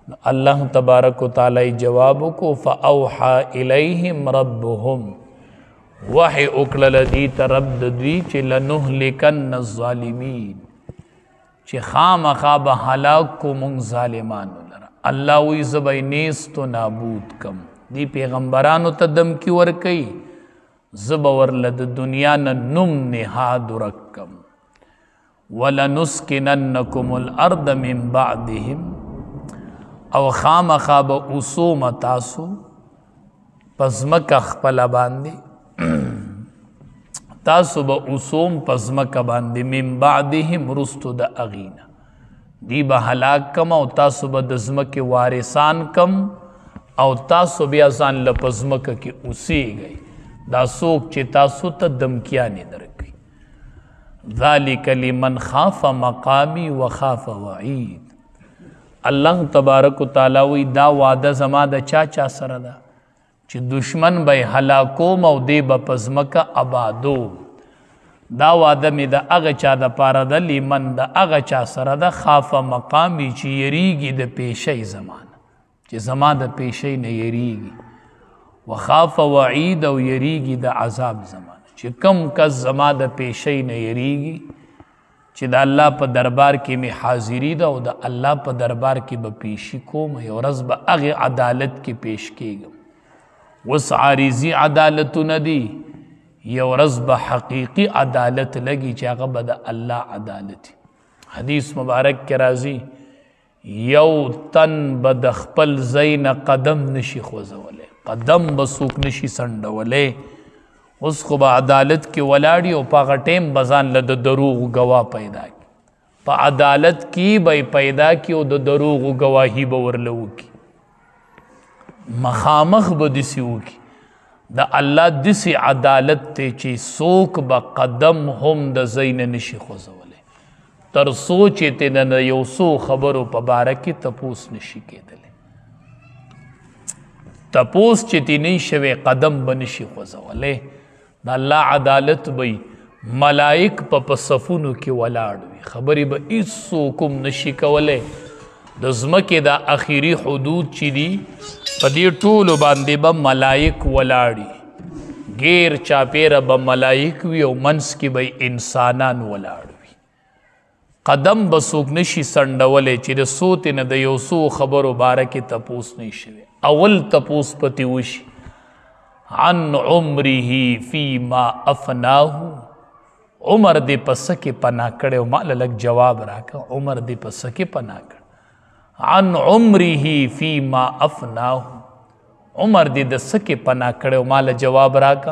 اللہ تبارک و تعالی جواب کو فاوحا الیہم ربهم وحی اکلل دیت رب دوی چی لنہلکن الظالمین چی خام خواب حلاک کو منگ ظالمانو لرا اللہ وی زبای نیست و نابود کم دی پیغمبرانو تا دم کی ورکی زبور لد دنیا نم نہاد رکم وَلَنُسْكِنَنَّكُمُ الْأَرْضَ مِن بَعْدِهِمْ او خام خواب اسوم تاسو پزمک اخپلا باندی تاسو با اسوم پزمک باندی من بعدهم رستو دا اغینا دی با حلاک کم او تاسو با دزمک وارثان کم او تاسو بیا ځان لپزمک کی اسی گئی دا سوک چی تاسو تا دمکیانی درگئی ذالک لمن خاف مقامی و خاف وعید اللہ تبارک و تعالی دا وعدہ زما دا چا سره دا چی دشمن بای حلاکوم او دی با پزمک آبادو دا وعدہ می دا اغا چا دا پارا دا لمن دا اغا چا سره دا خاف مقامی چی یریگی دا پیشی زمان چی زمان دا پیشی نه یریگی و خاف وعید او یریگی دا عذاب زمان چی کم کس زما دا پیشی نه یریگی چی دا اللہ پا دربار کی میں حاضری دا او دا اللہ پا دربار کی با پیشی کوم یو رز با اغی عدالت کی پیش کی گم وس عارضی عدالتو ندی یو رز با حقیقی عدالت لگی چی اغا با دا اللہ عدالتی حدیث مبارک کے رازی یو تن با دخپل زین قدم نشی خوزولے قدم بسوک نشی سندولے اس کو با عدالت کی ولاڑی او پا غٹیم بزان لد دروغ گواہ پیدا کی پا عدالت کی بای پیدا کی او دروغ گواہی باورلو کی مخامخ با دسی ہو کی دا اللہ دسی عدالت تے چی سوک با قدم ہم دا زین نشی خوزولے تر سوچے تے دا یو سو خبرو پا بارکی تپوس نشی کے دلے تپوس چیتی نہیں شوے قدم بنشی خوزولے دا اللہ عدالت بی ملائک پا صفونو کی ولاڑوی خبری با اس سوکم نشی کولے دزمکی دا اخیری حدود چی دی پا دی طولو باندے با ملائک ولاڑی گیر چاپیر با ملائک وی او منس کی بی انسانان ولاڑوی قدم با سوک نشی سندولے چی دا سوتی نا دا یو سو خبرو بارکی تپوس نیشوی اول تپوس پتی وشی عن عمره فیما افناہو عمر دے پسکی پناہ کڑے مالا لگ جواب راکا عمر دے پسکی پناہ کڑے عن عمره فیما افناہو عمر دے دسکی پناہ کڑے مالا جواب راکا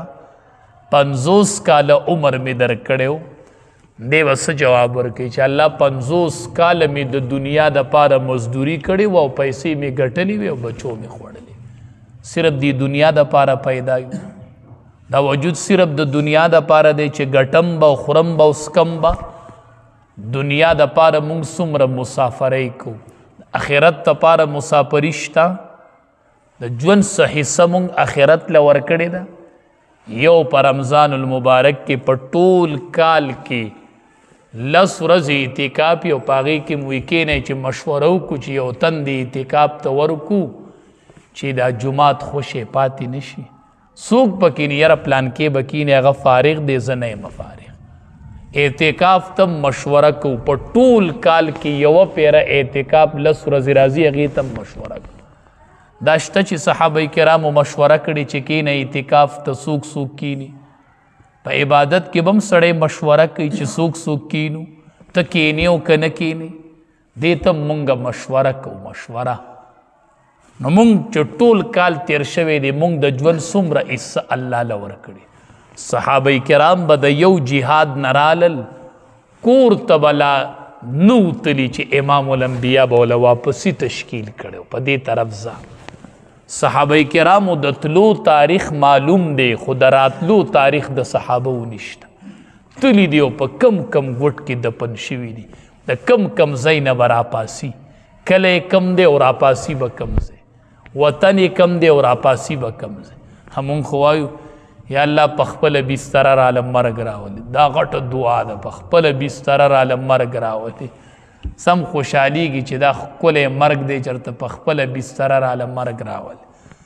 50 کال عمر میں در کڑے دے وس جواب ورکی چا اللہ 50 کال میں دنیا دا پارا مزدوری کڑے و پیسے میں گھٹلی وے و بچوں میں خوڑ لے صرف دی دنیا دا پارا پیدا دا وجود صرف دا دنیا دا پارا دے چے گٹم با خورم با اسکم با دنیا دا پارا مونگ سمر مسافرے کو اخیرت تا پارا مسافرشتا دا جون صحیصہ مونگ اخیرت لورکڑی دا یو پر رمضان المبارک کے پٹول کال کے لس رزی اتکاپی و پاگی کی مویکینے چے مشورو کو چے یو تندی اتکاپ تا ورکو چی دا جماعت خوش پاتی نشی سوک پکینی یرا پلان کے بکینی اگا فارغ دے زنی مفارغ اعتکاف تم مشورہ کو پر طول کال کی یو پیرا اعتکاف لس رزی رازی اگی تم مشورہ کو داشتا چی صحابہ کرام مشورہ کڑی چکین اعتکاف تا سوک سوک کینی پا عبادت کے بم سڑے مشورہ کی چی سوک سوک کینو تا کینیو کنکینی دیتا منگا مشورہ کو مشورہ نو مونگ چو طول کال تیر شوے دے مونگ دا جون سمر اس اللہ لور کڑی صحابہ کرام با دا یو جہاد نرالل کور تبلا نو تلی چی امام الانبیاء بولا واپسی تشکیل کڑے پا دے طرف زا صحابہ کرام دا تلو تاریخ معلوم دے خدراتلو تاریخ دا صحابہ نشتا تلی دیو پا کم کم گوٹ کی دپن شوی دی دا کم کم زین برا پاسی کلے کم دے اور آپاسی با کم زے وطن کم دے اور آپاسی با کم زے ہمون خوایو یا اللہ پخپل بیسترار عالم مرگ راولی دا غٹ دعا دا پخپل بیسترار عالم مرگ راولی سم خوشحالیږي چې دا ښکلی مرګ دی چېرته په خپله بستره راله مرګ راول.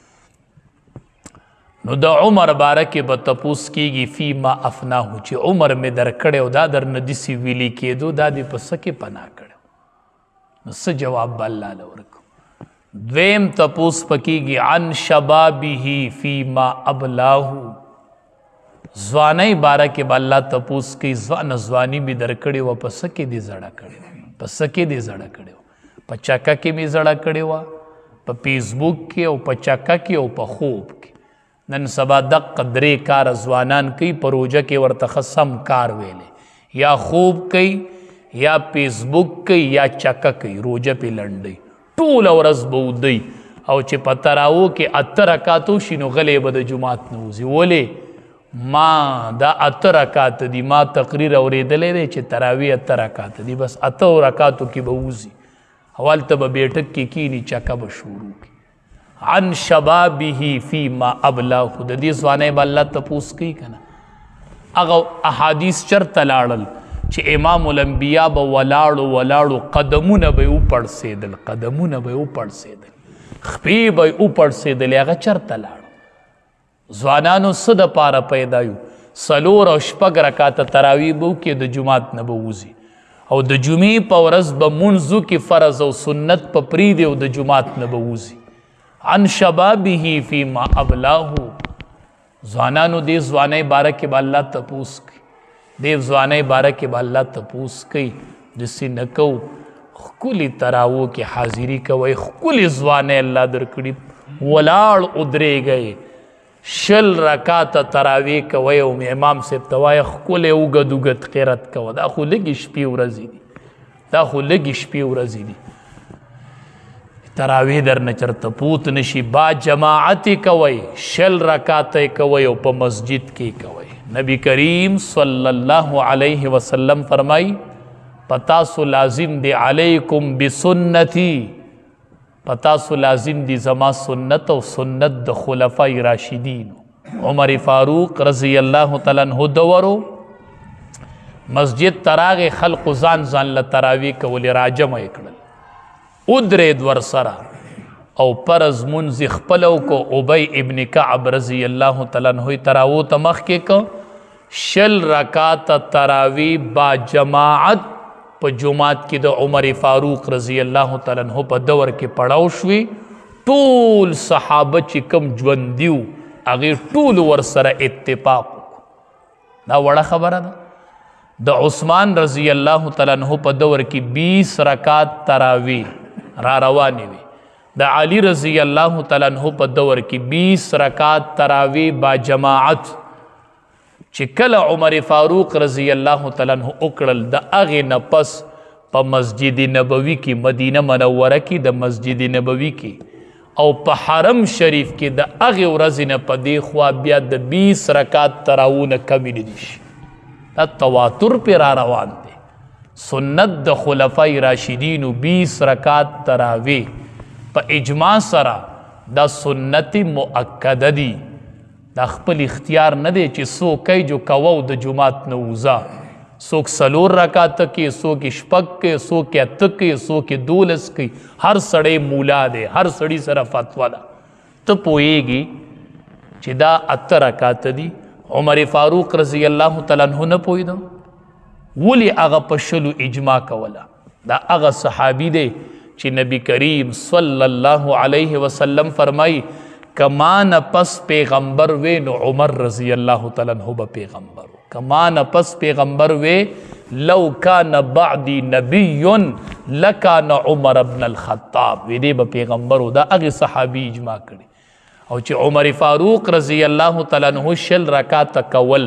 نو د عمر باره کې به تپوس کېږي فیما افناهو چې عمر مې درکړی او دا درنه داسې ویلي کېدو دا دې په څه کې پناه کړی نو څه جواب به الله له ورکړو. دویم تپوس پکېږي عن شبابه فیما ابلاهو ځوانۍ باره کې به الله تپوس کوي ځواني مې درکړې وه په څه کې دې زړه کړې وه په څه کې دې زړه کړې وه په چکه کې مې زړه کړې وه په فیسبوک کې او په چکه کې او په خوب کې. نن سبا دقه درې کاره ځوانان کوي په روژه کې ورته ښه سم کار ویلی یا خوب کوي یا فیسبوک کوي یا چکه کوي روژه پې لنډوي ټوله ورځ به ودوي او چې په تراوو کې 8 رکات وشي نو غلی به د جومات نه وځي. ولې ما دا 8 رکات دي ما تقریر اورېدلی دی چې تراوی 8 رکات دي بس 8 رکاتو کې به وځي هلته به بیټک کې کینی چکه به شروع کړي. عن شبابه فیما ابلاه د دې ځوانۍ به الله تپوس کوي که نه. هغه احادیث چرته لاړل چې امام الانبیا به ولاړو قدمونه به یې وپړسېدل قدمونه به یې وپړسېدل خپې به یې وپړسېدلې هغه چرته لاړو. ځوانانو څه دپاره پیدا یو 4 او 6 رکاته تراویح به وکړي د جومات نه به وځي او د جمعې په ورځ به مونځ وکړي فرض او سنت په پرېږدي او د جومات نه به وځي. عن شبابه فیما ابلاهو ځوانانو دې ځوانۍ باره کې به الله تپوس کوي دې ځوانۍ باره کې به الله تپوس کوي داسې نه کوو ښکلي تراوو کې حاضري کوئ ښکلي ځوانۍ الله درکړي ولاړ ودرېږئ 20 رکاته تراویح کوئ او امام صاحب ته وایه ښکلی اوږد اوږد قرت کوه دا خو لږې شپې ورځې دي تراویح درنه چرته پوت نشي با جماعت کوئ 20 رکاته کوئ او په مسجد کې کوئ. نبی کریم صلی الله علیه وسلم فرمائی پتاسو لازم دی علیکم بسنتی پتاسو لازم دی زما سنت او سنت د خلفای راشدین. عمر فاروق رضی الله تعالی عنہ دورو مسجد تراغ خلق ځان له تراویح کولې راجمع کړل ادرید ورسره او پرز منځ خپلو کو ابی ابن کعب رضی الله تعالی عنہ تراوو ته مخکې کو 20 رکعات تراویح با جماعت په جمعات کې د عمر فاروق رضی الله تعالی عنہ په دور کې پړاو شوي ټول صحابه چې کم ژوندي وو هغې ټول ورسره اتفاق وکړو. دا وړه خبره ده. د عثمان رضی الله تعالی عنہ په دور کې 20 رکعات تراویح را روانې وي. د علی رضی الله تعالی عنہ په دور کې 20 رکعات تراویح با جماعت چې کله عمر فاروق رضی الله تعالی عنہ وکړل د هغې نه پس په مسجد نبوي کې مدینه منوره کې د مسجد نبوي کې او په حرم شریف کې د هغې ورځې نه په دې خوا بیا د 20 رکعات تراوونه کمې نه دي شي. دا تواتر پې را روان دی. سنت د خلفای راشدینو 20 رکعات تراویح په اجماع سره دا سنت مؤکده دی. دا خپل اختیار نه دی چې څوک کوي جو کوو د جمعات نه وځه څوک 4 رکعاته کوي څوک 6 کوي څوک 8 کوي څوک 12 کوي. هر سړی مولا دی هر سړي سره فتوا ده. ته پوهیږي چې دا 8 رکعاته دي عمر فاروق رضی الله تعالی عنہ نه پوهېده ولی هغه په 20 اجماع کوله. دا هغه صحابي دی چې نبی کریم صلی الله علیه وسلم فرمایي کمان پس پیغمبر وی نو عمر رضی الله تعالی عنہ به پیغمبر کمان پس پیغمبر وی لو کان بعدی نبی لکان عمر ابن الخطاب وی دی به پیغمبر دا هغه صحابي اجماع کړي. او چې عمر فاروق رضی الله تعالی عنہ 20 رکعات کول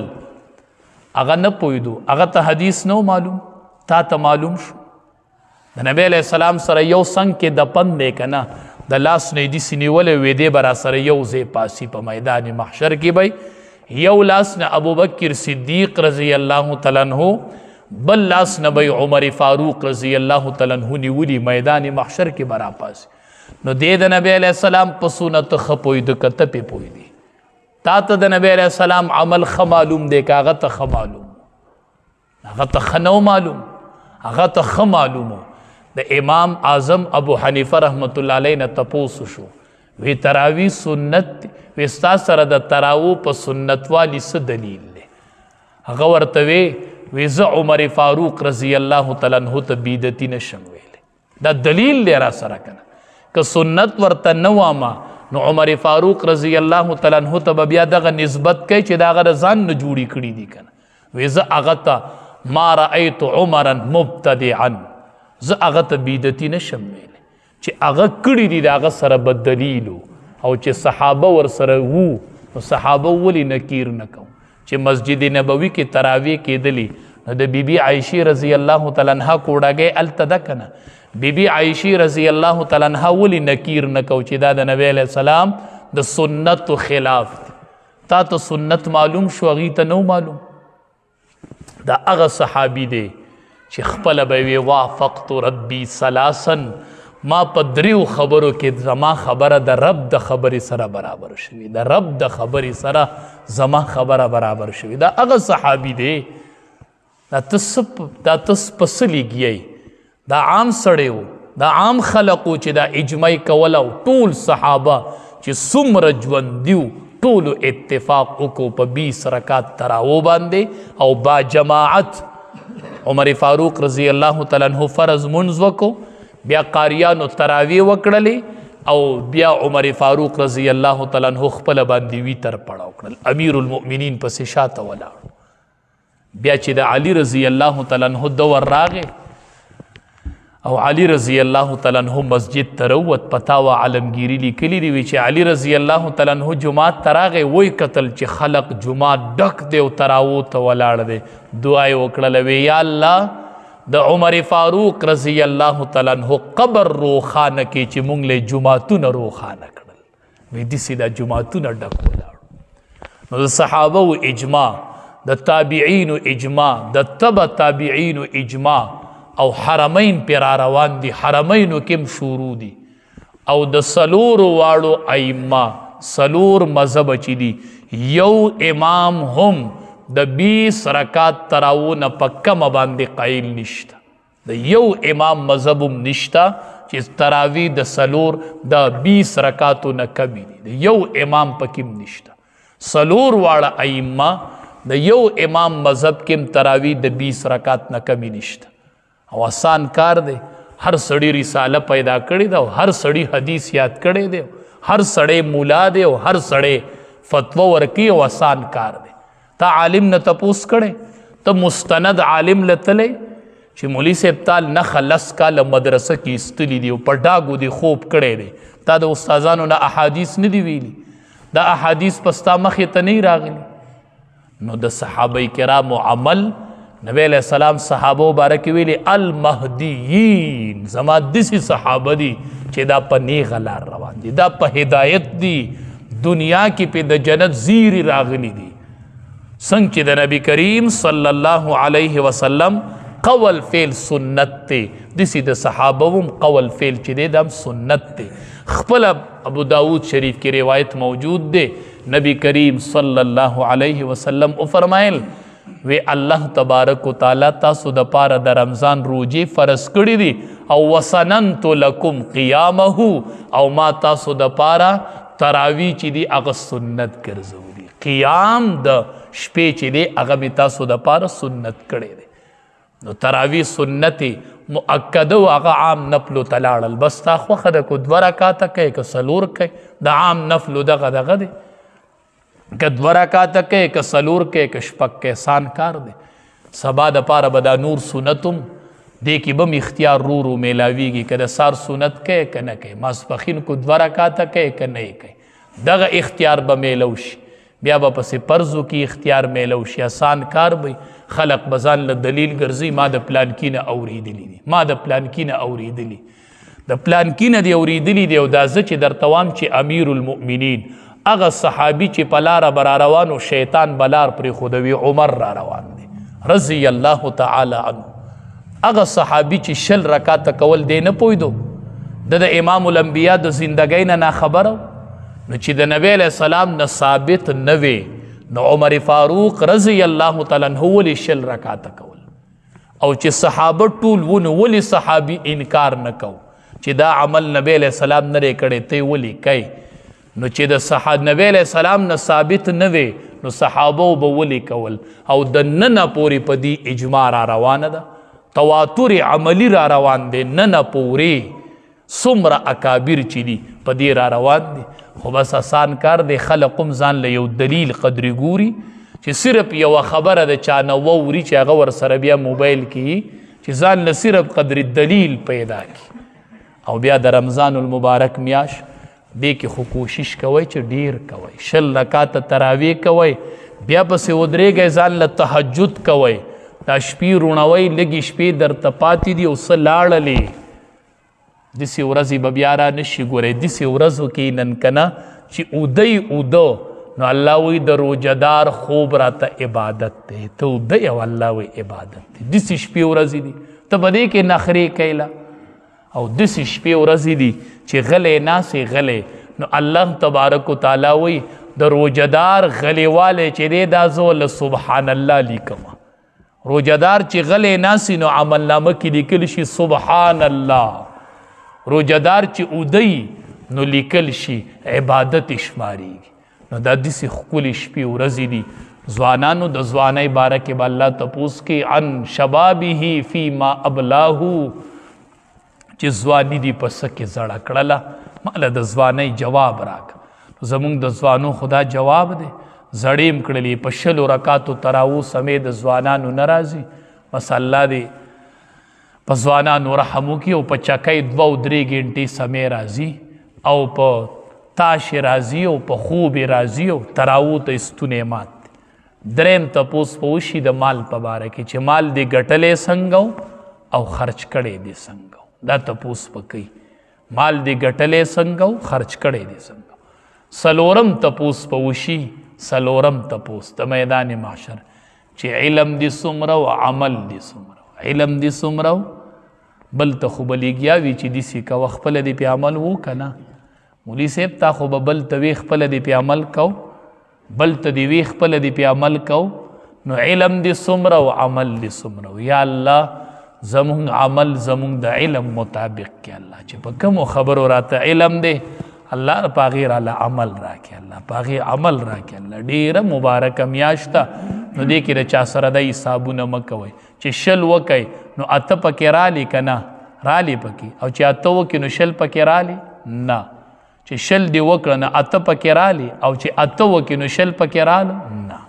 هغه نه پوهېدو هغه ته حدیث نو معلوم تا ته معلوم شو د نبی علیہ السلام سره یو څنګ کې دپن دی که نه د لاس نه یې داسې نیولی وی دی به را سره یو ځای پاسي په میدان محشر کې به یو لاس نه ابوبکر صدیق رضی الله تعالی عنہ بل لاس نه به عمر فاروق رضی الله تعالی عنہ نیولي میدان محشر کې به راپاسي. نو دی د نبی علیہ السلام په سنت ښه پوهېده که ته پې پوهېدې تا ته د نبی علیہ السلام عمل ښه معلوم دی که هغه ته ښه معلوم هغه ته ښه نو معلوم هغه ته ښه معلوم د امام اعظم ابو حنیفه رحمت الله علیه نه تپوس شو وی تراوی سنت وی ستا سره د تراو په سنت والی څه دلیل دی هغه ورته وی زه عمر فاروق رضی الله تعالی عنہ ته بیدتی نشم ویلی دا دلیل دی را سره کنه که سنت ورته نه وامه نو عمر فاروق رضی الله تعالی عنہ ته بیا دغه نسبت کوي چې دا هغه ځان نه جوړي کړي دي کنه وی زه هغه ته ما رأیت عمرا مبتدعا زه هغه ته بیدتی نشم ویلی چې هغه کړي دي د هغه سره به دلیلو او چې صحابه ور سره وو نو صحابه ولې نکیر نه کوو چې مسجد نبوي کې تراویح کېدلی نو د بیبي عایشې رضی الله تعالی عنها کوډاګۍ هلته ده که نه بیبي عایشې رضی الله تعالی عنها ولې نکیر نه کوو چې دا د نبی علیه السلام د سنتو خلاف دی تا ته سنت معلوم شو هغې ته نو معلوم دا هغه صحابي دی چې خپله به وی وافقت ربي ثلاثا ما په دریو خبرو کې زما خبره د رب د خبرې سره برابر شوي د رب د خبرې سره زما خبره برابر شوي دا هغه صحابي دی دا ته په څه لګیئ دا عام سړی و دا عام خلق و چې دا اجماع کوله او ټول صحابه چې څومره ژوندي و ټولو اتفاق وکړو په 20 رکات تراو باندې او با جماعت عمر فاروق رضی الله تعالی عنہ فرض منځ وکړو بیا قاریانو تراویح وکړلې او بیا عمر فاروق رضی الله تعالی عنہ خپل باندې ویتر پړاو کړل امیر المؤمنین پسې شاته ولاړ بیا چې د علی رضی الله تعالی عنہ دور راغې او علی رضی الله تعالی عنہ مسجد ته راووت پتاوه عالمگیری لیکلی دی وی چې علی رضی الله تعالی عنہ جماعت ته راغې وی قتل چې خلق جماعت ډک دی او تراو ته ولاړ دی دعا یې وکړله وی یا الله د عمر فاروق رضی الله تعالی عنہ قبر روخانه کې چې مونږ له جماعتونه روخانه کړل وی داسې دا جماعتونه ډک ولاړ نو د صحابه و اجماع د تابعین اجماع د تبع تابعین اجماع او حرمین پر روان دي حرمینو کم شروع دي او د سلور واړو ائمه سلور مذهب چې دي یو امام هم د 20 رکات تراو نه په کمه باندې قایل نشته د یو امام مذهب هم نشته چې تراوی د سلور د 20 رکاتو نه کمی دي د یو امام پکې نشته سلور واړه ائمه د یو امام مذهب کې تراوی د 20 رکات نه کمی نشته او آسان کار دی هر سړی رساله پیدا کړی دی او هر سړی حدیث یاد کړی دی هر سړی مولا دی او هر سړی فتوا ورکی او آسان کار دی تا عالم نه تپوس کړی ته مستند عالم لتلی چې مولوی صاحب تال نه خلص کاله مدرسه کې استلی دی او په ډاګو دی خوب کړی دی تا د استادانو نه احادیث نه دی ویلي دا احادیث پستا مخې ته نه راغلی نو د صحابه کرامو عمل نبی علیہ السلام صحابه مبارک ویلي المهدیین زما دسی صحابه دي چې دا په نیغه لار روان دي دا په هدایت دي دنیا کې په د جنت زیری راغلی دي څنګه چې د نبی کریم صلی الله علیه وسلم قول فعل سنت ته دسی د صحابه هم قول فعل چې دی دا سنت ته خپل ابو داود شریف کې روایت موجود دی نبی کریم صلی الله علیه وسلم او فرمایل وی الله تبارک و تعالی تاسو د پاره د رمضان روزي فرض کړی دي او وسننت لکم قیامه او ما تاسو د پاره تراوی چې دی هغه سنت ګرځولي قیام د شپې چې دی هغه می تاسو د پاره سنت کړی دی نو تراوی سنت مؤکد او هغه عام نفل تلاړل بس تا خو خد کو 2 رکعات کوي که سلور کوي د عام نفل دغه دی که 2 رکعات کوي که سلور کوي که شپږ کوي آسان کار دی سبا د پاره به دا نور سنتم دې کې به م اختیار رو میلاویږي که د سار سنت کوي که نه کوي ماسپښین کو 2 رکعات کوي که نه کوي دغه اختیار به میلو شي بیا به پسې پرزو کې اختیار میلو شي آسان کار به خلق به ځان له دلیل ګرځي ما د پلان کې نه اورېدلی دي ما د پلان کې نه اورېدلي د پلان کې نه دی اورېدلي دی او دا زه چې درته وایم چې امیر المؤمنین اغه صحابي چې په لاره به روانو شیطان بلار پرېښودوي عمر را روان دی رضی الله تعالی عنه اغه صحابي چې 20 رکعاته کول دی نه پوهېدو د امام الانبیا د زندګۍ نه ناخبره نو چې د نبی علیه السلام نه ثابت نه وی نو عمر فاروق رضی الله تعالی عنه ولې 20 رکعاته کول او چې صحابه ټول ونه ولی صحابي انکار نه کو چې دا عمل نبی علیہ السلام نه کړي ته ولی کوي نو چې د صحابه نبی علیہ السلام نه ثابت نه وي نو صحابه به ولی کول او د نن پوری پدی اجماع را روانه ده تواتر عملی را روان دي نن پوری څومره اکابر چې دي پدی را روان دي خو بس آسان کار دی خلقم ځان له یو دلیل قدر ګوري چې صرف یو خبره د چا نه ووري چې هغه ورسره بیا موبایل کې چې ځان له صرف قدر دلیل پیدا کړي او بیا د رمضان المبارک میاش دې کې خو کوشش کوئ چې ډیر کوئ 20 رکعاته تراویح کوئ بیا پسې ودرېږئ ځان له تهجد کوئ دا شپې روڼوئ لږې شپې درته پاتې دي او څه لاړلې داسې ورځې به بیا را نشي ګورئ داسې ورځو کې نن که نه چې اودی اوده نو الله وی د روجدار خوب راته عبادت دی ته اوده او الله وی عبادت دی داسې شپې ورځې دي ته به دې کې نخرې کوئ او داسې شپې ورځې دي چې غلی ناسې غلی نو الله تبارک وتعالی وی د روجدار غلیوالی چې دی دا زه له سبحان الله لیکم روجدار چې غلی ناسي نو عملنامه کې لیکل شي سبحان الله روجدار چې اودی نو لیکل شي عبادت شماریږي نو دا داسې ښکلې شپې ورځې دي ځوانانو د ځوانۍ باره کې به الله تپوس کې عن شبابه فیما ابلاه چې ځواني دي په څه کې زړه کړله ماله د ځوانۍ جواب راکړه زمونږ د ځوانو خدا جواب دی زړې م کړلې په 20 رکعاتو تراویح سمې د ځوانانو نه راځي بس الله دې په ځوانانو رحم وکړي او په چکۍ 2-3 غنټې سمې راځي او په تاش راځي او په خوب راځي او تراویح ته ستونې مات دریم تپوس په وشي د مال په باره کې چې مال دې ګټلې څنګه او خرچ کړی دې څنګه دا تپوس په کوي مال دې ګټلې څنګه خرچ کړی دې څنګه سلورم تپوس په وشي سلورم تپوس د میدان معاشر چې علم دې څومره او عمل دې څومره علم دې څومره بل ته خو به لګیا وي چې داسې کوه خپله دې پې عمل وکړه نه مولي صاحب تا خو به بل ته وی خپله دې پې عمل کو بل ته دې وی خپله دې پې عمل کو نو علم دې څومره او عمل دې څومره یا الله زمونږ عمل زمونږ د علم مطابق کې الله چې په کومو خبرو راته علم دی الله په هغې راله عمل راکړي الله په هغې عمل راکړي الله ډېره مبارکه میاشت ده نو دې کې د چا سره د حسابونه مه کوئ چې 20 وکئ نو 8 پکې رالی که نه رالی پکې او چې 8 وکړي نو 20 پکې رالی نه چې 20 دې وکړه نه 8 پکې رالی او چې 8 وکړي نو 20 پکې راله نه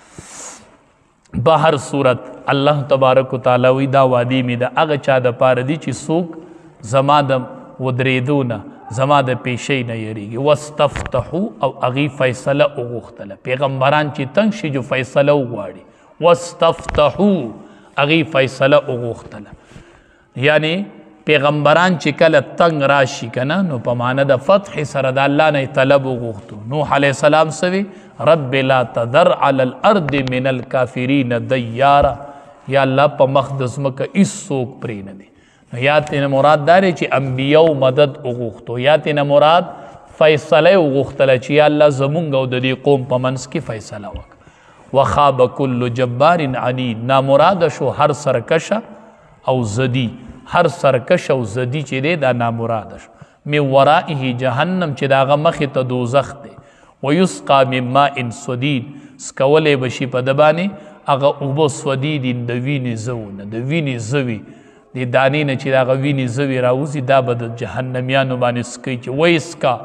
به هر صورت الله تبارک وتعالی وی دا وادي مې د هغه چا د پاره دي چې څوک زما د ودرېدو نه زما د پیشۍ نه یریږي واستفتحوا او هغې فیصله وغوښتله پیغمبران چې تنګ شي جو فیصله وغواړي واستفتحوا هغې فیصله وغوښتله یعنی پیغمبران چې کله تنګ راشي که نه نو په معنی د فتح سره د الله نه طلب وغوښتو نوح علیه السلام سوي رب لا تذر علی الارض من الکافرین دیارا یا الله په مخ د ځمکه هېڅوک پرې نه دی نو یا تېنه مراد دا دی چې انبیاو مدد وغوښتو یا تېنه مراد فیصله یې وغوښتله چې یا الله زمونږ او د دې قوم په منځ کې فیصله وکړه وخاب کل جبار عنید نامراده شو هر سرکشه او زدي هر سرکش او زدي چې دی دا نامراده شو من ورائه جهنم چې د هغه مخې ته دوزخ دی ویسقا من ماء صدید سکولی بشي په ده باندې هغه اوبه صدید د وینې زونه د وینې زوي د دانې نه چې د هغه وینې زوي راوځي دا به د جهنمیانو باندې سکوي چې ویسقا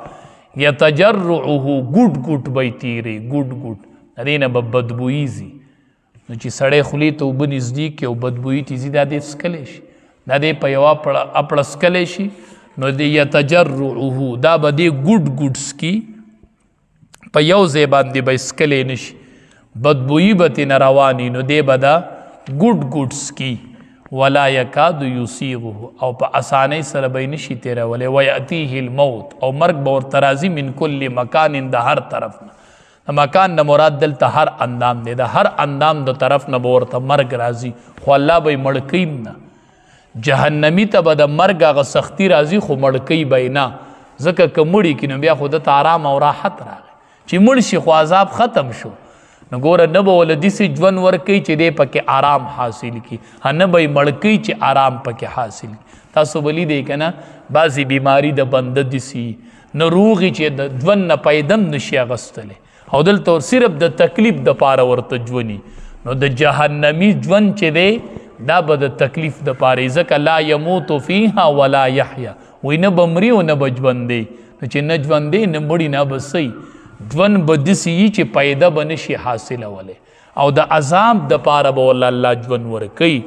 یتجرعه ګوټ ګوټ به یې تیری ګوټ ګوټ د دې نه به بدبویي ځي نو چې سړی خولې ته اوبه نږدې کړي او بدبویي ته ځي دا دې څکلی شي دا دې په یوه اپړه څکلی شي نو د یتجرعه دا به دې ګوټ ګوټ سکي په یو ځای باندې به څکلی نه شي بدبویي به ترې نه رواني نو دی به دا ګوټ ګوټ سکي ولا یکاد یصیغه او په اسانۍ سره به یې نشي تېرولی ویأتیه الموت او مرګ به ورته راځي من کل مکان د هر طرف نه د مکان نه مراد دلته هر اندام دی د هر اندام د طرف نه به ورته مرګ راځي خو الله به یې مړ کوي نه جهنمي ته به د مرګ هغه سختي راځي خو مړ کوي به یې نه ځکه که مړي کړي نو بیا خو دته آرام او راحت راغی چې مړ شي خو عذاب ختم شو نو ګوره نه به ول داسې ژوند ورکوي چې دی پکې آرام حاصل کړي، نه به یې مړ کوي چې آرام پکې حاصل کړي. تاسو به لیدئ که نه بعضې بیماري د بنده داسې نه روغي چې د ژوند نه پیدم نشي اغوستلی او دلته صرف د تکلیف دپاره ورته ژوندي. نو د جهنمي ژوند چې دی دا به د تکلیف دپاره ځکه لا یموت فیها ولا یحیا، وایي نه به مري او نه به ژوندی. نو چې نه ژوندی نه مړي نه به څه ژوند به داسې وي چې پیدا به نشي حاصلولی او د عذاب دپاره به ورله الله ژوند ورکوي.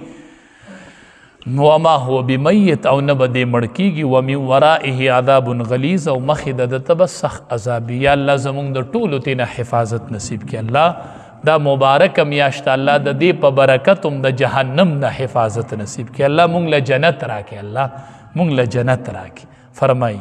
وما هو بمیت او نه به دی مړ کېږي. ومن ورائه عذاب غلیظ او مخې د ده ته به سخت عذاب وي. یا الله زمونږ د ټولو تېنه حفاظت نصیب کړي. الله دا مبارکه میاشت الله د دې په برکت هم د جهنم نه حفاظت نصیب کړي. الله مونږ له جنت راکړي، الله مونږ له جنت راکړي. فرمایي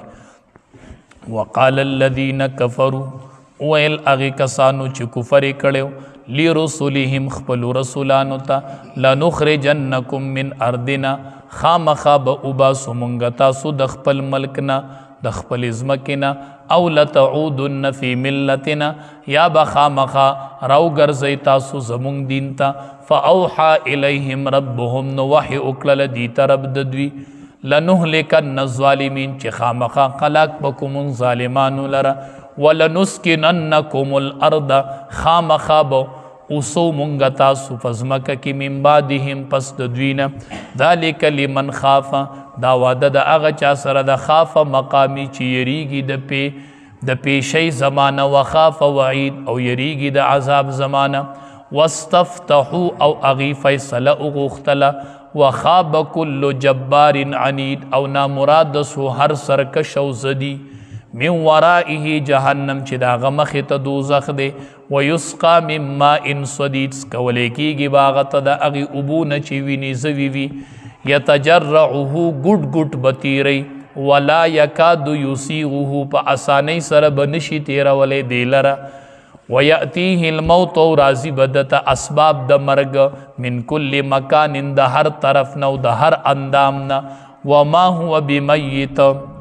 وقال الذين كفروا ویل هغې کسانو چې کفر یې کړی لرسلهم خپلو رسولانو ته لنخرجنکم من ارضنا خامخا به وباسو مونږ تاسو د خپل ملک نه د خپلې ځمکې نه او لتعودن فی ملتنا یا به خامخا راوګرځئ تاسو زمونږ دین ته. فاوحى الیهم ربهم نو وحی وکړله دوی ته رب د دوی لنهلکن الظالمین چې خامخا هلاک به کوم ظالمانو لره ولنسکننکم الارض خامخا به اوسو مونږ تاسو په ځمکه کې من بعدهم پس د دوی نه. ذلک لمن خاف دا واده د هغه چا سره د خاف مقامی چې یریږي د پیشۍ زمانه وخاف وعید او یریږي د عذاب زمانه. واستفتحوا او هغې فیصله وغوښتله وخاب کل جبار عنید او نامراد سو هر سرکش او زدی من ورائه جهنم چې د هغه مخې ته دوزخ دی. ویسقا من ماء صدید کولی کېږي به هغه ته د هغې اوبو نه چې وینې زوي وي. یتجرعه ګوټ ګوټ به تیری ولا یکاد یسیغه په اسانۍ سره به نشي تیرولی دی لره. ویأتیه الموت او راضی بدته اسباب د مرګ من کل مکان د هر طرف نه او د هر اندام نه. وما هو بمیت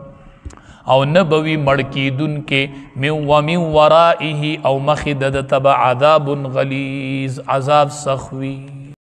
او نه به وي مړ کېدونکې ومن ورائه او مخې د ده ته به عذاب غلیظ عذاب سخت وي.